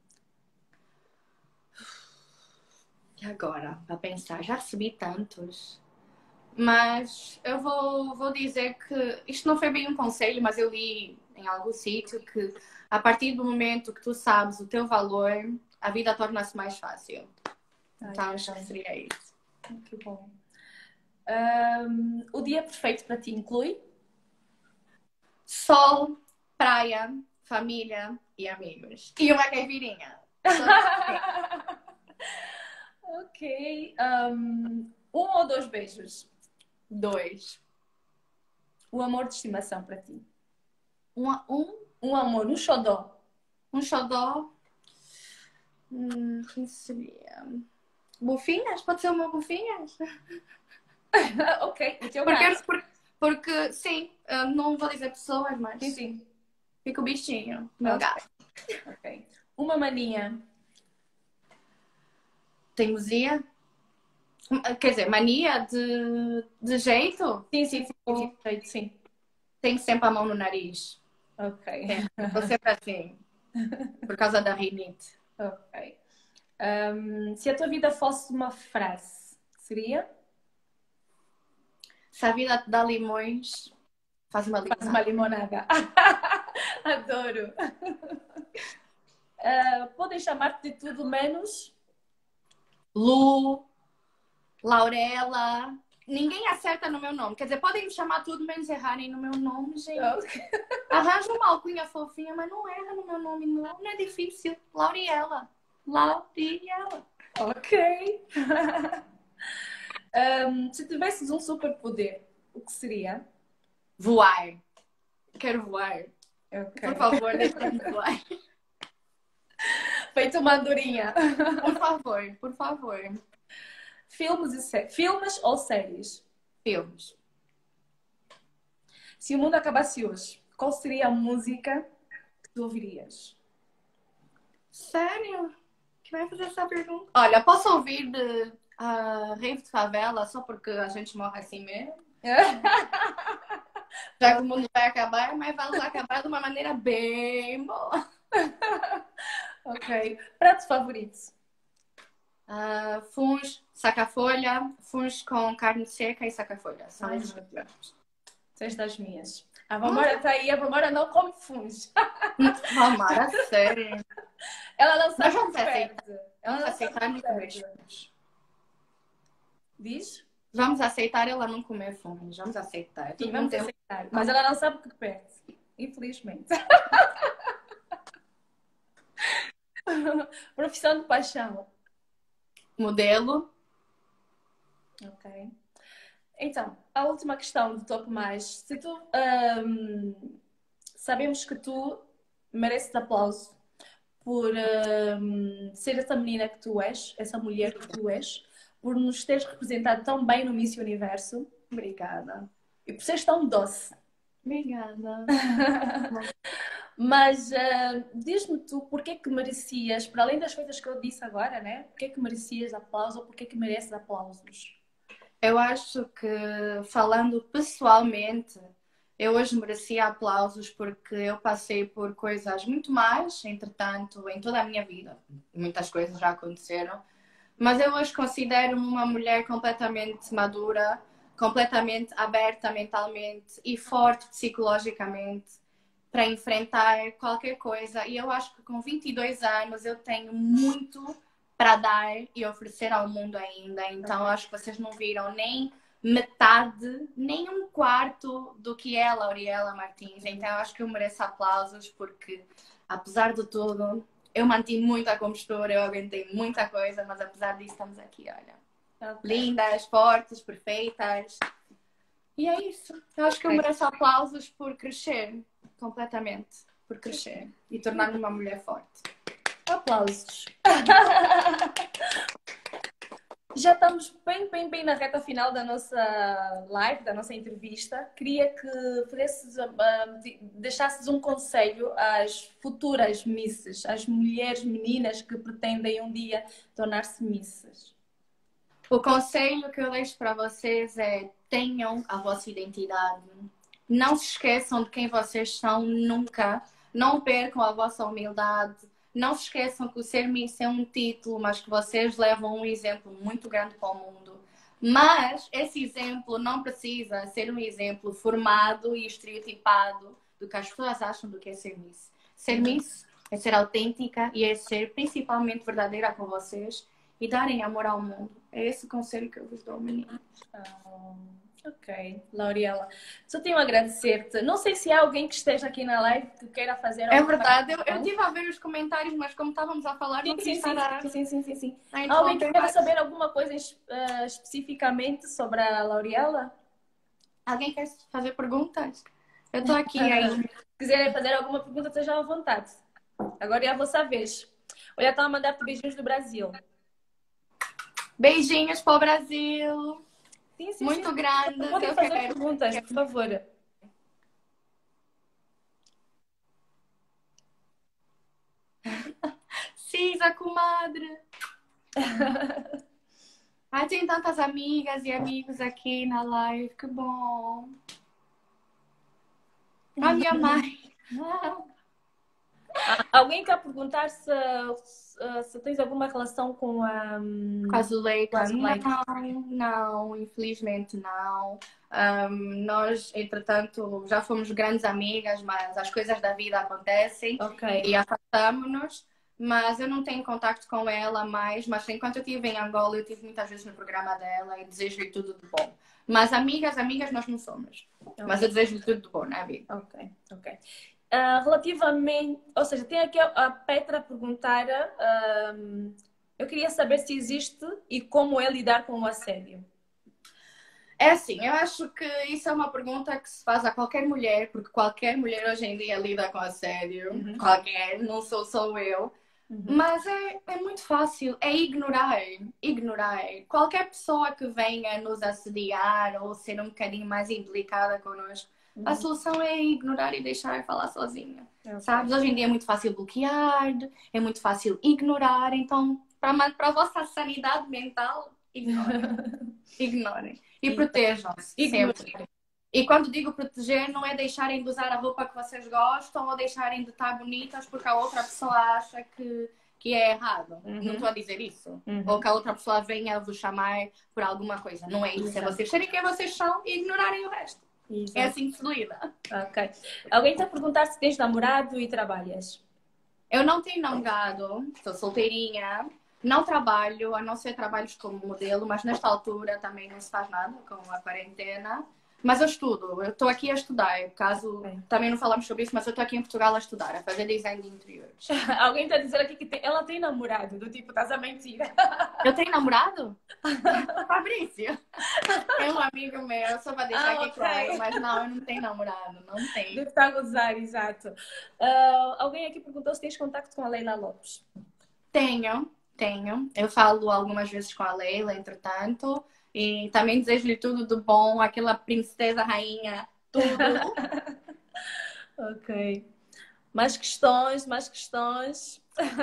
E agora? Para pensar, já recebi tantos. Mas eu vou, vou dizer que isto não foi bem um conselho, mas eu li em algum sítio que a partir do momento que tu sabes o teu valor, a vida torna-se mais fácil. Então Ai, acho que seria isso. que bom. Um, o dia perfeito para ti inclui? Sol, praia, família e amigos. E uma caipirinha. Ok. Um, um ou dois beijos? Dois. O amor de estimação para ti? Um, um, Um amor, um xodó? um xodó. Hum, quem seria? Bufinhas? Pode ser uma bufinhas? Ok, o teu Porque, gato. porque, porque sim, eu não vou dizer pessoas, mas Sim, sim. fica o bichinho, meu Ok. gato. Ok. Uma mania? Teimosia? Quer dizer, mania de, de jeito? Sim, sim, sim, sim, sim, sim. Tenho sempre a mão no nariz. Ok. Estou sempre assim, por causa da rinite. Ok. Um, se a tua vida fosse uma frase, seria? Se a vida te dá limões, faz uma Faz uma limonada. limonada. Adoro. Uh, podem chamar-te de tudo menos? Lu, Laurela. Ninguém acerta no meu nome. Quer dizer, podem me chamar tudo menos errarem no meu nome, gente. Okay. Arranja uma alcunha fofinha, mas não erra no meu nome, não. Não é difícil. Lauriela. Lauriela. Ok. um, se tivesses um superpoder, o que seria? Voar. Quero voar. Okay. Por favor, deixa-me voar. Feito uma andorinha. Por favor, por favor. Filmes, e sé... Filmes ou séries? Filmes. Se o mundo acabasse hoje, qual seria a música que tu ouvirias? Sério? Que vai fazer essa pergunta? Olha, posso ouvir de uh, Rave de Favela só porque a gente morre assim mesmo? Já que o mundo vai acabar, mas vai acabar de uma maneira bem boa. Ok. Prato favorito? Uh, funs, saca-folha, funs com carne seca e saca-folha. São Ai, os meu Deus. Tens das minhas. A Vamora está aí, a Vamora não come funs. Vamara, sério. Ela não Nós sabe vamos o que aceitar. perde. Ela Vamos não sabe aceitar o não que comer perde. fungos. Diz? Vamos aceitar ela não comer fungos. Vamos aceitar. Sim, Todo mundo vamos tem um... aceitar. Mas ela não sabe o que perde. Infelizmente. Profissão de paixão. modelo. Ok. Então, a última questão do Top Mais. Se tu... ahm, sabemos que tu mereces aplauso por ahm, ser essa menina que tu és, essa mulher que tu és, por nos teres representado tão bem no Miss Universo. Obrigada. E por seres tão doce. Obrigada. Mas uh, diz-me tu, porquê que merecias, para além das coisas que eu disse agora, né? Porquê que merecias aplauso ou porquê que mereces aplausos? Eu acho que, falando pessoalmente, eu hoje merecia aplausos porque eu passei por coisas muito mais, entretanto, em toda a minha vida. Muitas coisas já aconteceram. Mas eu hoje considero-me uma mulher completamente madura, completamente aberta mentalmente e forte psicologicamente para enfrentar qualquer coisa. E eu acho que com vinte e dois anos eu tenho muito para dar e oferecer ao mundo ainda. Então acho que vocês não viram nem metade, nem um quarto do que é a Lauriela Martins. Então acho que eu mereço aplausos porque, apesar de tudo, eu mantive muita compostura, eu aguentei muita coisa, mas apesar disso estamos aqui, olha. Okay. Lindas, fortes, perfeitas. E é isso. Eu acho que eu mereço aplausos por crescer completamente. Por crescer e tornar-me uma mulher forte. Aplausos. Já estamos bem, bem, bem na reta final da nossa live, da nossa entrevista. Queria que fizesses, uh, deixasses um conselho às futuras misses, às mulheres, meninas que pretendem um dia tornar-se misses. O conselho que eu deixo para vocês é: tenham a vossa identidade. Não se esqueçam de quem vocês são nunca. Não percam a vossa humildade. Não se esqueçam que o ser Miss é um título, mas que vocês levam um exemplo muito grande para o mundo. Mas esse exemplo não precisa ser um exemplo formado e estereotipado do que as pessoas acham do que é ser Miss. Ser Miss é ser autêntica e é ser principalmente verdadeira com vocês e darem amor ao mundo. É esse o conselho que eu vos dou, meninas. Oh, ok, Lauriela. Só tenho a agradecer-te. Não sei se há alguém que esteja aqui na live que queira fazer É alguma verdade, eu, eu estive a ver os comentários, mas como estávamos a falar, não Sim, queria sim, estar a... sim, sim, sim, sim, sim. a Há alguém que interromper queira mais. saber alguma coisa uh, especificamente sobre a Lauriela? Alguém quer fazer perguntas? Eu estou aqui ainda. Se quiserem fazer alguma pergunta, estejam à vontade. Agora é a vossa vez. Olha, estão a mandar-te beijinhos do Brasil. Beijinhos para o Brasil. Sim, sim, Muito sim. grande. Podem Eu fazer quero. perguntas, por favor. Cisa, comadre. Ai, tem tantas amigas e amigos aqui na live. Que bom. A minha mãe. Alguém quer perguntar se, se, se tens alguma relação com a... Com a Zuleika? Zuleika? Não, não, infelizmente não. Um, nós, entretanto, já fomos grandes amigas, mas as coisas da vida acontecem Ok. e afastamos-nos. Mas eu não tenho contacto com ela mais. Mas enquanto eu estive em Angola, eu estive muitas vezes no programa dela e desejo-lhe tudo de bom. Mas amigas, amigas nós não somos. Okay. Mas eu desejo-lhe tudo de bom na vida. Ok, ok. Uh, relativamente, ou seja, tem aqui a, a Petra a perguntar, uh, eu queria saber se existe e como é lidar com o assédio. É assim, eu acho que isso é uma pergunta que se faz a qualquer mulher, porque qualquer mulher hoje em dia lida com assédio, uhum. Qualquer, não sou só eu. Uhum. Mas é, é muito fácil, é ignorar, ignorar. Qualquer pessoa que venha nos assediar ou ser um bocadinho mais indelicada connosco, uhum. A solução é ignorar e deixar falar sozinha. Okay. Sabes? Hoje em dia é muito fácil bloquear, é muito fácil ignorar, então para, para a vossa sanidade mental, ignorem. Ignorem. E protejam-se sempre. E quando digo proteger, não é deixarem de usar a roupa que vocês gostam ou deixarem de estar bonitas porque a outra pessoa acha que, que é errado. Uhum. Não estou a dizer isso. Uhum. Ou que a outra pessoa venha vos chamar por alguma coisa. Não é isso. Exato. É vocês serem quem vocês são e ignorarem o resto. Exato. É assim que se lida. Ok. Alguém está a perguntar se tens namorado e trabalhas? Eu não tenho namorado, estou solteirinha, não trabalho, a não ser trabalhos como modelo, mas nesta altura também não se faz nada com a quarentena. Mas eu estudo, eu estou aqui a estudar, caso Bem. também não falamos sobre isso, mas eu estou aqui em Portugal a estudar, a fazer design de interiores. Alguém está a dizer aqui que tem- ela tem namorado, do tipo, estás a mentir. Eu tenho namorado? Fabrício. É um amigo meu, só para deixar Ah, aqui ok. claro, mas não, eu não tenho namorado, não tenho. Deve estar a gozar, exato. Ah, alguém aqui perguntou se tens contacto com a Leila Lopes. Tenho, tenho. Eu falo algumas vezes com a Leila, entretanto, e também desejo-lhe tudo de bom, aquela princesa, rainha, tudo. Ok. Mais questões, mais questões.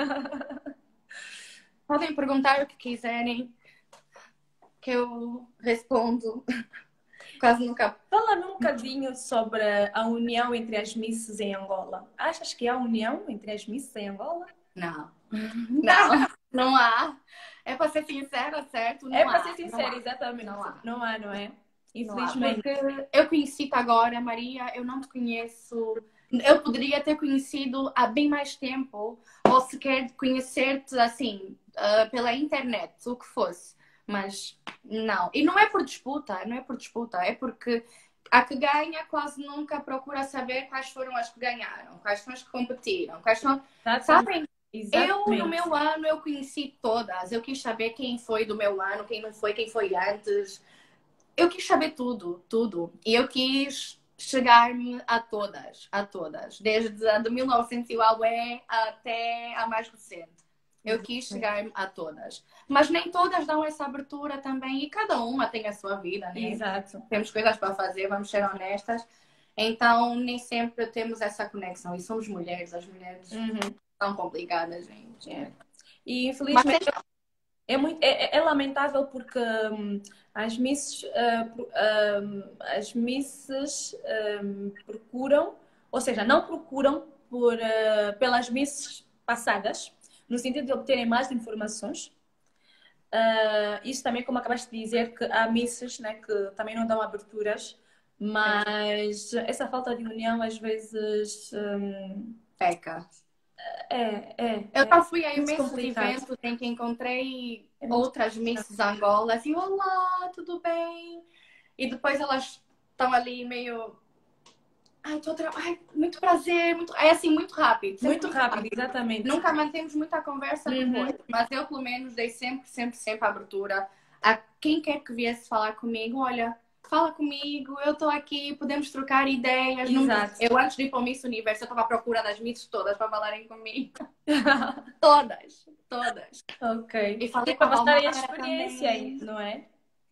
Podem perguntar o que quiserem, que eu respondo. Quase nunca. Fala-me um bocadinho sobre a união entre as misses em Angola. Achas que há união entre as misses em Angola? Não. Não, não há. É para ser sincera, certo? Não É há. para ser Não sincera, há. exatamente. Não há. Não há, não é? Não há, Infelizmente. porque eu conheci-te agora, Maria, eu não te conheço. Eu poderia ter conhecido há bem mais tempo, ou sequer conhecer-te assim, uh, pela internet, o que fosse. Mas não. E não é por disputa, não é por disputa, é porque a que ganha quase nunca procura saber quais foram as que ganharam, quais são as que competiram, quais são. Sabem? Eu, no meu ano, eu conheci todas. Eu quis saber quem foi do meu ano, quem não foi, quem foi antes. Eu quis saber tudo, tudo. E eu quis chegar-me a todas, a todas. Desde a de mil e novecentos e uaué até a mais recente. Eu quis chegar-me a todas. Mas nem todas dão essa abertura também. E cada uma tem a sua vida, né? Exato. Temos coisas para fazer, vamos ser honestas. Então, nem sempre temos essa conexão. E somos mulheres. As mulheres Uhum. são complicadas, gente. É. E infelizmente Mas, é, muito, é, é lamentável porque hum, as misses, uh, hum, as misses hum, procuram, ou seja, não procuram por, uh, pelas misses passadas, no sentido de obterem mais informações. Uh, isso também, como acabaste de dizer, que há misses, né, que também não dão aberturas, mas essa falta de união às vezes hum, peca. é, é, Eu é já fui a muito imensos complicado. eventos em que encontrei É muito outras Misses Angolas e olá, tudo bem? E depois elas estão ali meio. Ai, tô tra... Ai, muito prazer, muito. É assim, muito rápido. sempre Muito rápido, exatamente. Nunca mantemos muita conversa Uhum. depois. Mas eu, pelo menos, dei sempre, sempre, sempre abertura a quem quer que viesse falar comigo. Olha, fala comigo, eu estou aqui, podemos trocar ideias. Exato. Eu, antes de ir para o Miss Universo, eu estava à procura das Misses todas para falarem comigo. Todas, todas. Ok. E falei E para com a passarem a Valmara experiência, também. não é?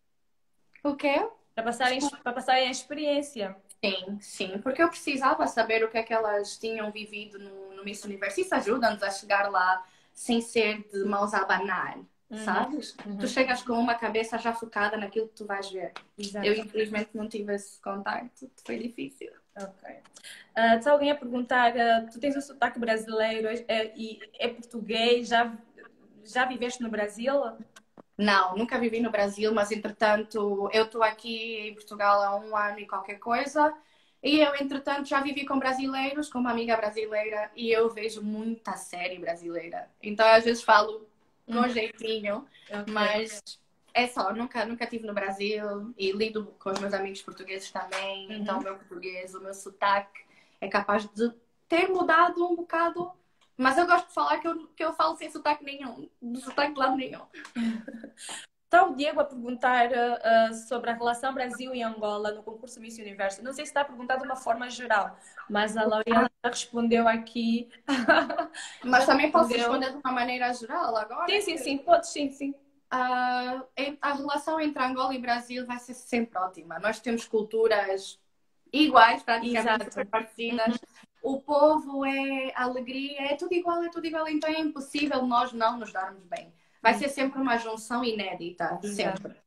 O quê? Para passarem, para passarem a experiência. Sim, sim. Porque eu precisava saber o que é que elas tinham vivido no, no Miss Universo. Isso ajuda-nos a chegar lá sem ser de mãos a abanar, Uhum. sabes? Uhum. Tu chegas com uma cabeça já focada naquilo que tu vais ver. Exato. Eu, infelizmente, não tive esse contacto. Foi difícil. Ok. Uh, está alguém a perguntar, uh, tu tens um sotaque brasileiro uh, e é português, já, já viveste no Brasil? Não, nunca vivi no Brasil, mas entretanto eu estou aqui em Portugal há um ano e qualquer coisa. E eu, entretanto, já vivi com brasileiros, com uma amiga brasileira, e eu vejo muita série brasileira. Então, às vezes falo com Uhum. jeitinho, Okay. mas é só, nunca, nunca estive no Brasil e lido com os meus amigos portugueses também. Uhum. Então, o meu português, o meu sotaque é capaz de ter mudado um bocado. Mas eu gosto de falar que eu, que eu falo sem sotaque nenhum, de sotaque de lado nenhum. Está o Diego a perguntar uh, sobre a relação Brasil e Angola no concurso Miss Universo. Não sei se está a perguntar de uma forma geral, mas a Laureana já respondeu aqui. Mas já também posso respondeu. responder de uma maneira geral agora? Sim, sim, sim, pode, sim, sim. Uh, a relação entre Angola e Brasil vai ser sempre ótima. Nós temos culturas iguais, praticamente super parecidas. Uhum. O povo é alegria, é tudo igual, é tudo igual. Então é impossível nós não nos darmos bem. Vai ser sempre uma junção inédita, Exato. sempre.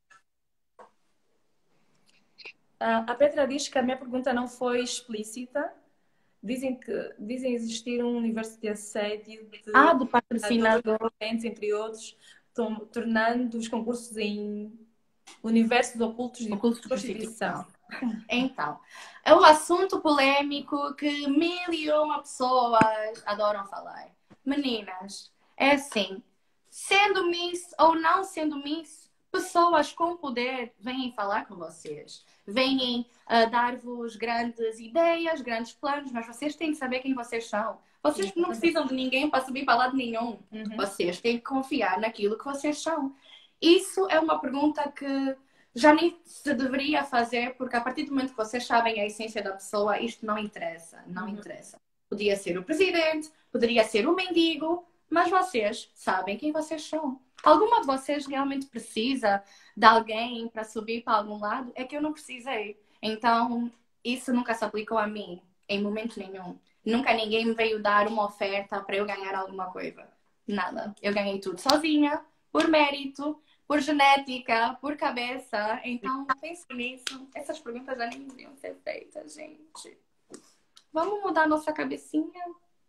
Uh, a Petra diz que a minha pergunta não foi explícita. Dizem que dizem existir um universo de assédio de ah, do patrocinador, entre outros, tornando os concursos em universos ocultos de ocultos de prostituição. Então, é um assunto polêmico que mil e uma pessoas adoram falar. Meninas, é assim, sendo Miss ou não sendo Miss, pessoas com poder vêm falar com vocês. Vêm uh, dar-vos grandes ideias, grandes planos, mas vocês têm que saber quem vocês são. Vocês não precisam de ninguém para subir para lado nenhum. Uhum. Vocês têm que confiar naquilo que vocês são. Isso é uma pergunta que já nem se deveria fazer, porque a partir do momento que vocês sabem a essência da pessoa, isto não interessa. Não uhum. interessa. Podia ser o presidente, poderia ser o mendigo, mas vocês sabem quem vocês são. Alguma de vocês realmente precisa de alguém para subir para algum lado? É que eu não precisei. Então, isso nunca se aplicou a mim, em momento nenhum. Nunca ninguém me veio dar uma oferta para eu ganhar alguma coisa. Nada. Eu ganhei tudo sozinha, por mérito, por genética, por cabeça. Então, pense nisso. Essas perguntas já nem deviam ser feitas, gente. Vamos mudar nossa cabecinha?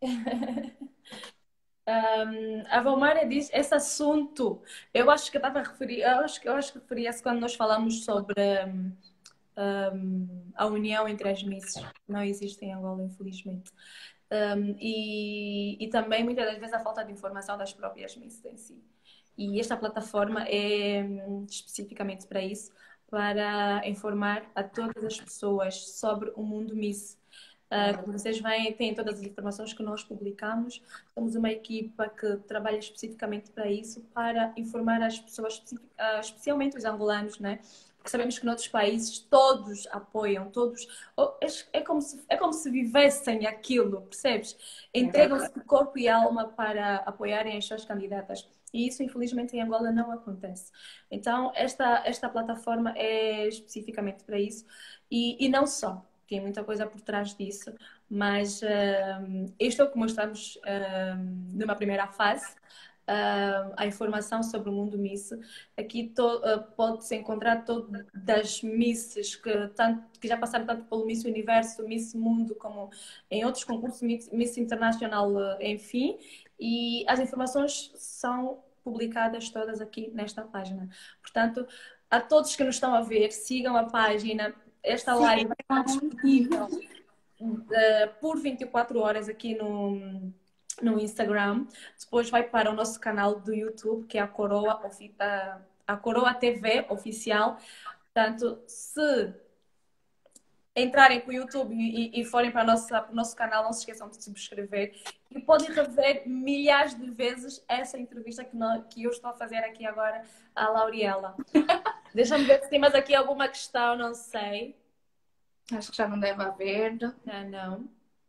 Um, a Valmária diz esse assunto. Eu acho que eu estava a referir, eu acho que eu acho que referia-se quando nós falamos sobre um, um, a união entre as misses. Não existe em Angola, infelizmente. Um, e, e também muitas das vezes a falta de informação das próprias misses em si. E esta plataforma é um, especificamente para isso, para informar a todas as pessoas sobre o mundo Miss. Uh, como vocês veem, têm todas as informações que nós publicamos. Somos uma equipa que trabalha especificamente para isso, para informar as pessoas, uh, especialmente os angolanos, né? Porque sabemos que noutros países todos apoiam, todos... Oh, é, como se, é como se vivessem aquilo, percebes? Entregam-se de corpo e alma para apoiarem as suas candidatas. E isso, infelizmente, em Angola não acontece. Então, esta, esta plataforma é especificamente para isso. E, e não só. Tem muita coisa por trás disso, mas uh, isto é o que mostramos uh, numa primeira fase, uh, a informação sobre o mundo Miss. Aqui uh, pode-se encontrar todas as Misses que, tanto, que já passaram tanto pelo Miss Universo, Miss Mundo, como em outros concursos, Miss, Miss Internacional, uh, enfim, e as informações são publicadas todas aqui nesta página. Portanto, a todos que nos estão a ver, sigam a página. Esta live vai estar disponível uh, por vinte e quatro horas aqui no, no Instagram. Depois vai para o nosso canal do YouTube, que é a Coroa, uh, a Coroa T V Oficial. Portanto, se entrarem para o YouTube e, e forem para o nosso, para o nosso canal, não se esqueçam de subscrever. E podem rever milhares de vezes essa entrevista que, nós, que eu estou a fazer aqui agora à Lauriela. Deixa-me ver se tem mais aqui alguma questão, não sei. Acho que já não deve haver. Ah, não.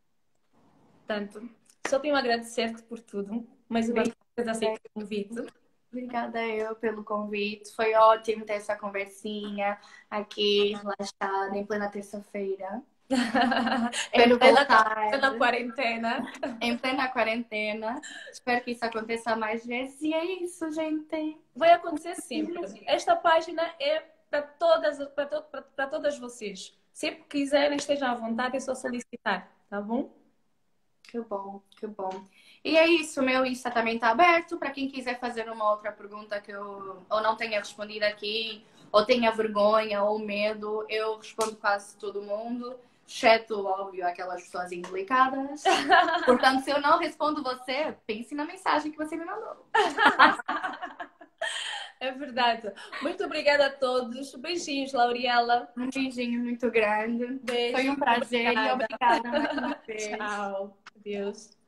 Portanto, só tenho a agradecer-te por tudo. Mais uma vez aceito o convite. Obrigada eu pelo convite. Foi ótimo ter essa conversinha aqui, relaxada, em plena terça-feira. em plena, plena quarentena. Em plena quarentena. Espero que isso aconteça mais vezes. E é isso, gente. Vai acontecer sempre. Esta página é para todas, para, to, para, para todas vocês. Sempre que quiserem, estejam à vontade, é só solicitar, tá bom? Que bom, que bom. E é isso, meu Insta também está aberto para quem quiser fazer uma outra pergunta que eu ou não tenha respondido aqui, ou tenha vergonha ou medo. Eu respondo quase todo mundo, exceto, óbvio, aquelas pessoas indelicadas. Portanto, se eu não respondo você, pense na mensagem que você me mandou. É verdade. Muito obrigada a todos. Beijinhos, Lauriela. Um beijinho muito grande. Beijo. Foi um prazer obrigada. E obrigada mais uma vez. Tchau. Adeus.